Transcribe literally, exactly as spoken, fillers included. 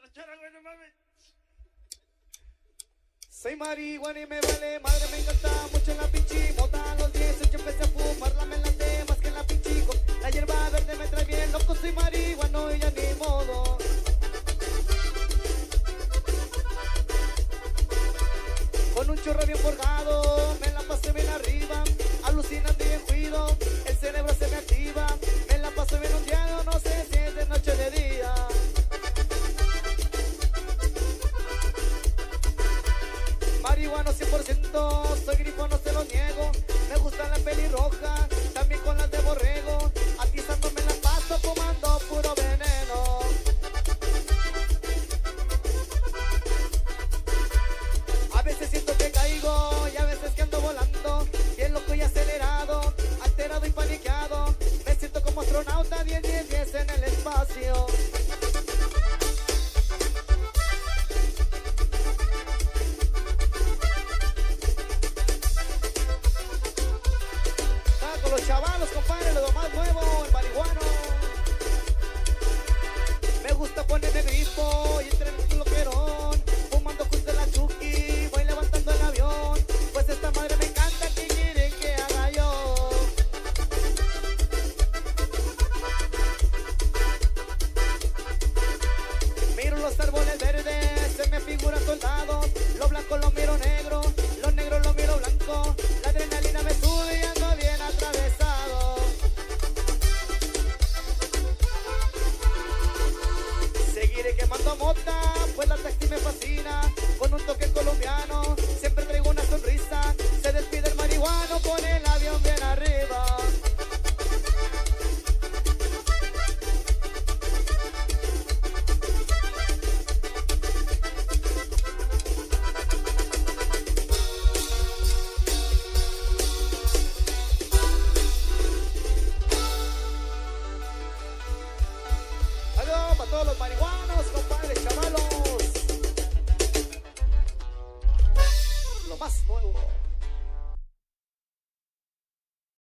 Soy marihuana y me vale, madre me encanta mucho en la pinche mota. A los dieciocho empecé a fumarla, me laté más que en la pinchico. La hierba verde me trae bien loco, soy marihuano y ya ni modo. Con un chorro bien forjado, me la pasé bien arriba, alucinando y bien cuido, el cerebro se me activa, me la paso bien ondeado, no sé si es de noche o de día. Marihuano cien por ciento, soy grifo, no se lo niego, me gusta la pelirroja, también con las de borrego, atizando me la paso fumando puro veneno. A veces siento que caigo y a veces que ando volando, bien loco y acelerado, alterado y paniqueado, me siento como astronauta diez, diez, diez en el espacio. Los chavalos, compadre, lo más nuevo, el marihuano. Me gusta ponerme grifo y entre un loquerón, fumando junto a la chuki, voy levantando el avión, pues esta madre me encanta, ¿qué quieren que haga yo? Miro los árboles verdes, se me figuran soldados, lo blanco lo miro negro, lo negro lo miro blanco, la adrenalina me sube y ando bien atravesado. Seguiré quemando mota, pues la taxi me fascina, con un toque colombiano.